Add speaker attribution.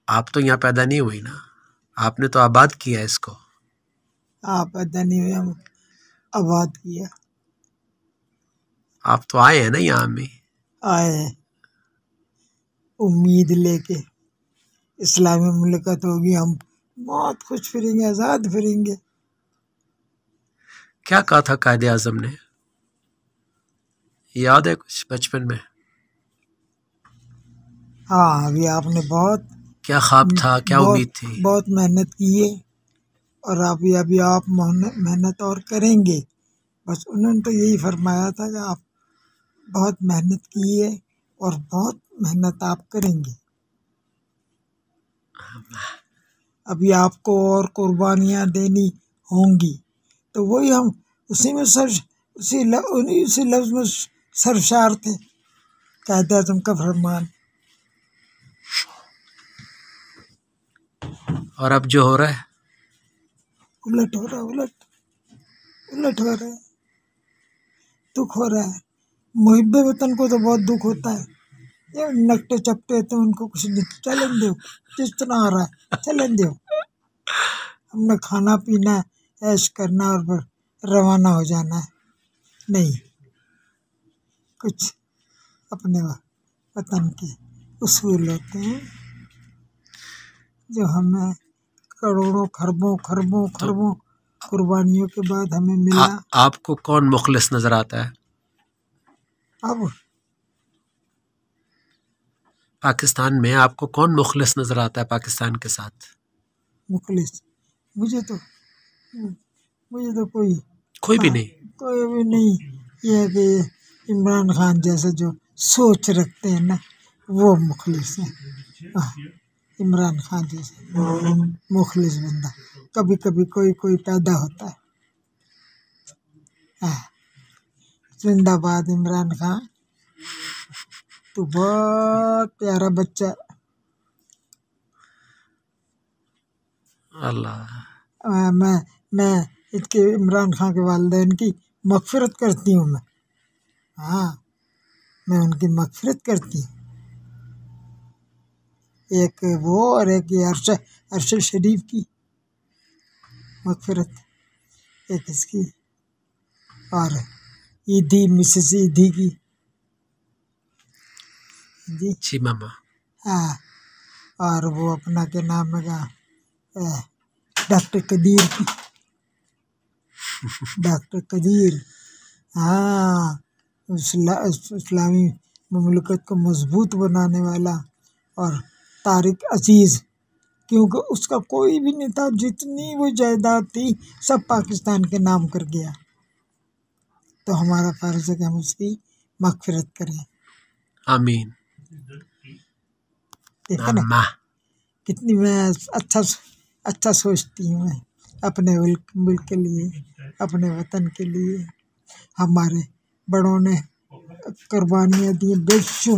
Speaker 1: आप तो यहाँ पैदा नहीं हुई ना, आपने तो आबाद किया इसको।
Speaker 2: आप पैदा नहीं हुए, हम आबाद किया।
Speaker 1: आप तो आए हैं ना यहाँ में,
Speaker 2: आए हैं उम्मीद लेके इस्लामी मुल्कत होगी, हम बहुत खुश फिरेंगे, आज़ाद फिरेंगे।
Speaker 1: क्या कहा था कायदे आज़म ने, याद है कुछ बचपन में?
Speaker 2: हाँ, अभी आपने बहुत
Speaker 1: क्या ख्वाब था, क्या उम्मीद थी?
Speaker 2: बहुत मेहनत की है, और अभी अभी आप मेहनत और करेंगे। बस उन्होंने तो यही फरमाया था कि आप बहुत मेहनत की है और बहुत मेहनत आप करेंगे। अभी आपको और कुर्बानियाँ देनी होंगी, तो वही हम उसी लफ्ज़ में सरशार थे, कायदे आज़म का फरमान।
Speaker 1: और अब जो हो रहा है,
Speaker 2: उलट हो रहा है, उलट हो रहा है, दुख हो रहा है। मुहिब्बे वतन को तो बहुत दुख होता है, ये नकटे चपटे तो उनको कुछ नहीं, चलन दो, जिस तरह आ रहा है चलन दो। हमने खाना पीना ऐश करना और फिर रवाना हो जाना है, नहीं, कुछ अपने वतन के उसूल होते हैं जो हमें करोड़ों खरबों कुर्बानियों के बाद हमें मिला।
Speaker 1: आपको कौन मुखलिस नजर आता है
Speaker 2: अब
Speaker 1: पाकिस्तान में? आपको कौन मुखलिस नजर आता है पाकिस्तान के साथ?
Speaker 2: मुखलिस मुझे तो
Speaker 1: कोई भी नहीं।
Speaker 2: कोई भी नहीं। ये है कि इमरान खान जैसे जो सोच रखते हैं ना, वो मुखलिस है। इमरान खान जैसे मुखलिस बंदा कभी कभी कोई पैदा होता है। जिंदाबाद इमरान खान, तू बहुत प्यारा बच्चा।
Speaker 1: अल्लाह।
Speaker 2: मैं इसके इमरान खान के वालिदैन की मगफिरत करती हूँ। मैं उनकी मगफिरत करती हूँ। एक वो और एक ये अरशद शरीफ की मगफिरत, एक इसकी, और ईदी मिसेस ईदी की
Speaker 1: जी मामा।
Speaker 2: और वो अपना के नाम है डॉक्टर कदीर की, डॉक्टर कदीर। इस्लामी मुमलिकत को मजबूत बनाने वाला, और तारिक अजीज, क्योंकि उसका कोई भी नहीं था, जितनी वो जायदाद थी सब पाकिस्तान के नाम कर गया। तो हमारा फर्ज है कि हम उसकी मगफिरत करें।
Speaker 1: आमीन।
Speaker 2: देखा ना कितनी मैं अच्छा सोचती हूँ, मैं अपने मुल्क के लिए, अपने वतन के लिए। हमारे बड़ों ने कुर्बानियाँ दी बेशुमार।